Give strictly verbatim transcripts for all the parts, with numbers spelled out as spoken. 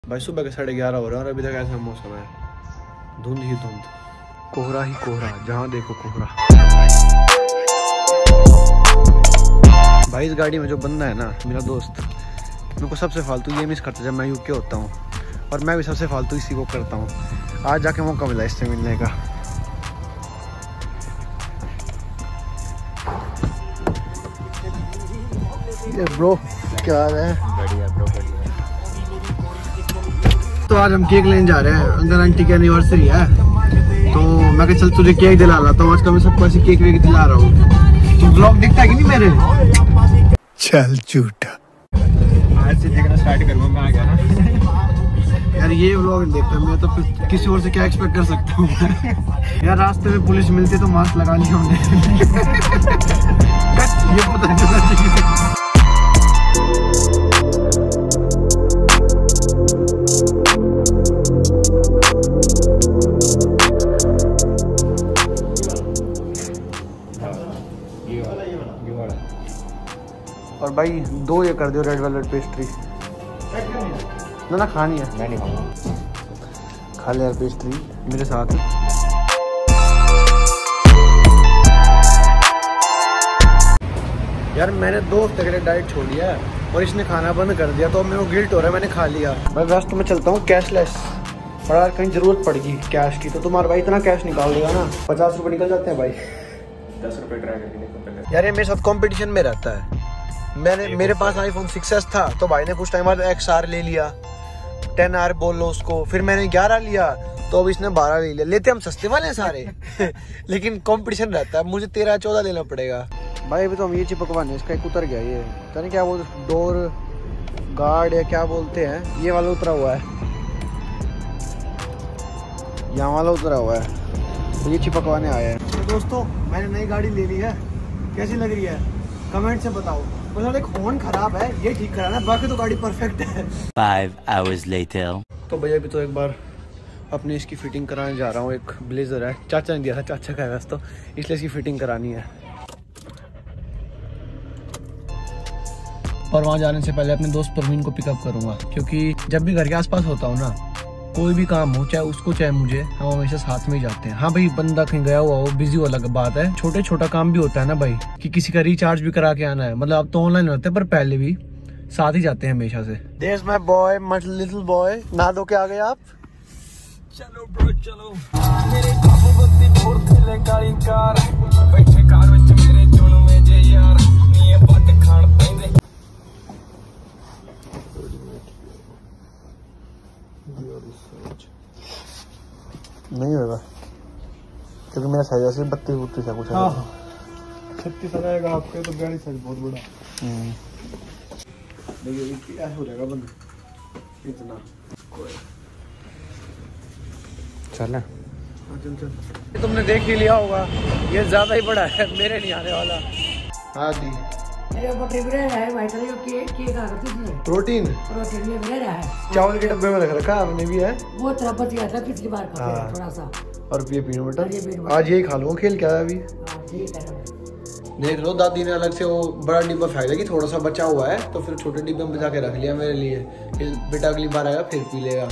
भाई सुबह के साढ़े ग्यारह हो रहे हैं और अभी तक ऐसा मौसम है, धुंध ही धुंध, कोहरा ही कोहरा, जहाँ देखो कोहरा। भाई इस गाड़ी में जो बंदा है ना, मेरा दोस्त, मेरे को सबसे फालतू ये मिस करता जब मैं यूके होता हूँ, और मैं भी सबसे फालतू इसी को करता हूँ। आज जाके मौका मिला इससे मिलने का। ये ब्रो क्या हाल है? बढ़िया ब्रो, बढ़िया। तो आज हम केक लेने जा रहे हैं, अंदर आंटी की एनिवर्सरी है, तो मैं कहा चल तुझे केक दिला लाता हूँ। आज का मैं सबको ऐसे केक वेक दिला रहा हूँ। तो ब्लॉग दिखता है कि नहीं मेरे? चल झूठा, आज से देखना स्टार्ट करूँगा मैं, आ गया ना यार। ये व्लॉग देखता मैं तो फिर किसी और से क्या एक्सपेक्ट कर सकता हूँ। यार रास्ते में पुलिस मिलती तो मास्क लगा लिया हमने। ये पता नहीं। और भाई दो ये कर दो रेड वेलवेट पेस्ट्री। ना ना खानी है, मैं नहीं खाऊंगा। खा ले यार पेस्ट्री मेरे साथ। यार मैंने दो हफ्ते के लिए डाइट छोड़ दिया है और इसने खाना बंद कर दिया, तो अब मेरे को गिल्ट हो रहा है, मैंने खा लिया। भाई वैसे तो मैं चलता हूँ कैशलेस, पर यार कहीं जरूरत पड़ेगी कैश की, तो तुम्हारा भाई इतना कैश निकाल देगा ना, पचास रुपये निकल जाते हैं भाई। दस रुपये ट्राई करके। यार ये मेरे साथ कंपटीशन में रहता है। मैंने मेरे पास आईफोन सिक्स एस था, तो भाई ने कुछ टाइम बाद एक्स आर ले लिया, टेन आर बोल लो उसको, फिर मैंने ग्यारह लिया, तो अब इसने बारह ले लिया। लेते हम सस्ते वाले हैं सारे। लेकिन कंपटीशन रहता है, मुझे तेरह चौदह लेना पड़ेगा। भाई अभी तो हम ये चिपकवाने, इसका एक उतर गया, ये पता नहीं क्या बोलते, डोर गार्ड या क्या बोलते हैं, ये वाला उतरा हुआ है, यहाँ वाला उतरा हुआ है, तो ये चिपकवाने आए हैं। तो दोस्तों मैंने नई गाड़ी ले ली है, कैसी लग रही है कमेंट से बताओ। मतलब एक फोन खराब है, ये ठीक कराना है, बाकी तो गाड़ी परफेक्ट है। Five hours later. तो भैया अभी तो एक बार अपनी इसकी फिटिंग कराने जा रहा हूँ। एक ब्लेजर है, चाचा ने दिया था, चाचा का है वैसे तो, इसलिए इसकी फिटिंग करानी है। और वहाँ जाने से पहले अपने दोस्त परवीन को पिकअप करूँगा, क्योंकि जब भी घर के आसपास होता हूँ ना, कोई भी काम हो, चाहे उसको चाहे मुझे, हम हमेशा साथ में ही जाते हैं। हाँ भाई बंदा कहीं गया हुआ हो, बिजी हो, अलग बात है, छोटे छोटा काम भी होता है ना भाई, कि किसी का रिचार्ज भी करा के आना है, मतलब अब तो ऑनलाइन होते हैं, पर पहले भी साथ ही जाते हैं हमेशा से। There my boy, my little boy, नहा धो के आ गए आप? चलो ब्रो चलो। मेरे बाबू बत्ती भोर खेले काली कार, बैठे कार विच मेरे चुन में जे यार, नी बात खान पैंदे। नहीं होगा क्योंकि मेरा साइज ऐसे बत्तीस बत्तीस है कुछ। हाँ छत्तीस आ जाएगा आपके, तो गाड़ी साइज बहुत बड़ा। देखिए ऐसा हो जाएगा बंद इतना। चल चल चल, तुमने देख ही लिया होगा, ये ज्यादा ही बड़ा है, मेरे नहीं आने वाला। हाँ दी प्रोटीन चावल के डब्बे में रख रखा आपने भी है, वो तरह बच गया था पिछली बार का, हाँ। थोड़ा सा। और ये पीनट बटर, आज यही खा लूंगा। खेल क्या है अभी? देख लो दादी ने अलग से वो बड़ा डिब्बा फेंक दिया कि थोड़ा सा बचा हुआ है, तो फिर छोटे डिब्बे में बचा के रख लिया मेरे लिए, बेटा अगली बार आएगा फिर पी लेगा।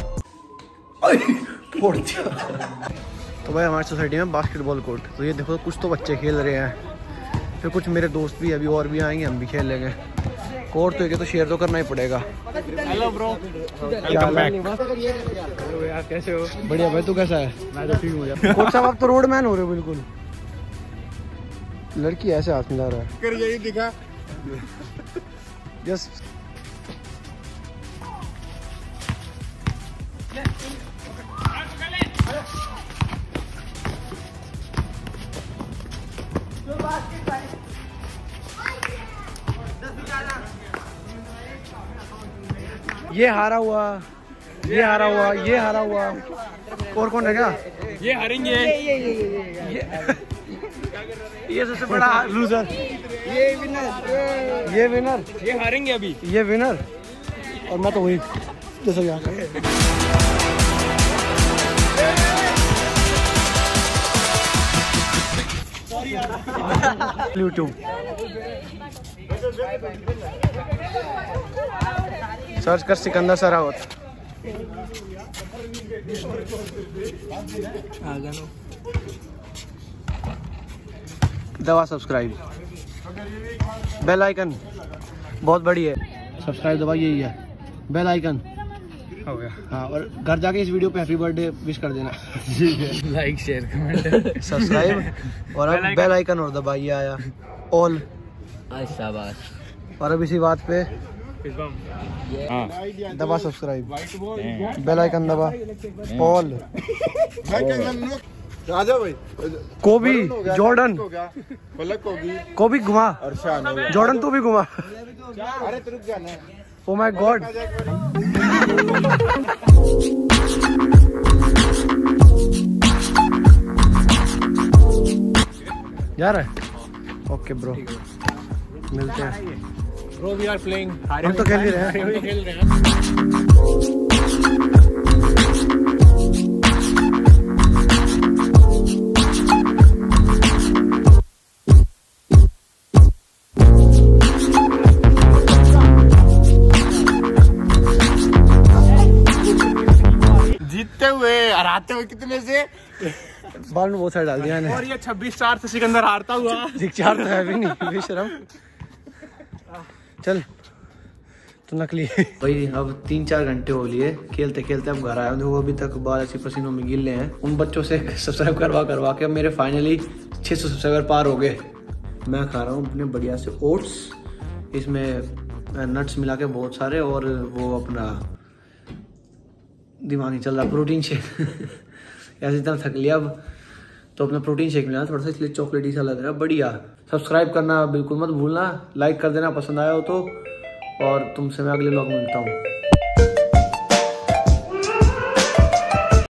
तो भाई हमारी सोसाइटी में बास्केटबॉल कोर्ट, तो ये देखो कुछ तो बच्चे खेल रहे हैं, फिर कुछ मेरे दोस्त भी अभी और भी आएंगे, हम भी खेल लेंगे। कोर्ट तो ये तो शेयर तो करना ही पड़ेगा। Hello bro, welcome back. Hello यार, कैसे हो? बढ़िया भाई, तू कैसा है? मैं तो ठीक हूँ यार। कोच साहब आप तो रोडमैन हो रहे हो बिल्कुल। लड़की ऐसे हाथ मिला रहा है, कर यही दिखा जस्ट ये हारा हुआ, ये हारा हुआ, ये हारा हुआ, और कौन है क्या? ये हारेंगे। ये ये सबसे बड़ा लूजर, ये विनर, ये विनर, ये हारेंगे अभी, ये विनर, और मैं तो वही जैसे यहाँ यूट्यूब सर्च कर सिकंदर सरावत। दबा सब्सक्राइब, बेल आइकन बहुत बड़ी है, सब्सक्राइब दबा, यही है बेल आइकन हो गया। हाँ, और घर जाके इस वीडियो पे हैप्पी बर्थडे विश कर देना। लाइक शेयर कमेंट सब्सक्राइब और अब बेल आइकन और दबाइए आया ऑल। शाबाश। और अब इसी बात पे दबा सब्सक्राइब, बेल आइकन दबा ऑल। राजा भाई कोबी जॉर्डन कोबी घुमा, और जॉर्डन तू भी घुमा। अरे तू रुक जा ना। Oh my god. जा रहा है? ओके ब्रो, मिलते हैं। Bro, we are playing. हम तो खेल ही रहे हैं। हम तो खेल रहे हैं। जीतते हुए हराते हुए कितने से? बाल में बहुत सारे डाल दिया मैंने। और ये छब्बीस चार से सिकंदर हारता हुआ। चार तो है भी नहीं, बेशरम। चल तो नकली भाई। अब तीन चार घंटे हो लिए खेलते खेलते, अब घर आया हूँ। अभी तक बाल ऐसे पसीनों में गिले हैं। उन बच्चों से सब्सक्राइब करवा करवा के मेरे फाइनली छह सौ सब्सक्राइबर पार हो गए। मैं खा रहा हूँ अपने बढ़िया से ओट्स, इसमें नट्स मिला के बहुत सारे, और वो अपना दिमाग नहीं चल रहा, प्रोटीन शेक। ऐसे इतना थक लिया अब तो अपना प्रोटीन शेक मिला थोड़ा सा, इसलिए चॉकलेटी सा लग रहा है। बढ़िया। सब्सक्राइब करना बिल्कुल मत भूलना, लाइक कर देना पसंद आया हो तो, और तुमसे मैं अगले व्लॉग में मिलता हूँ।